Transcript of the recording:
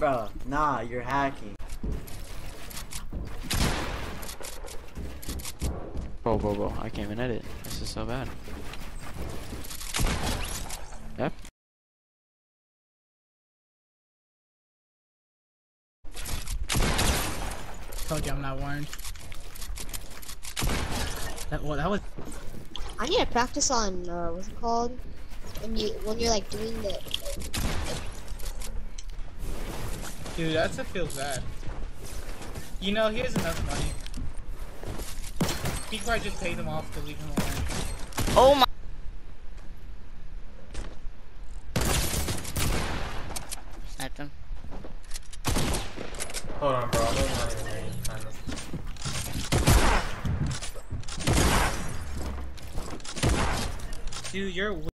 Bro, nah, you're hacking. Bro, I can't even edit. This is so bad. Yep. Told you I'm not warned. That was. I need to practice on what's it called? When you're like doing the. Dude, that's what feels bad. You know, he has enough money. He probably just paid him off to leave him alone. Oh my. Sniped him. Hold on, bro. I'm not even hearing you, kind of. Dude, you're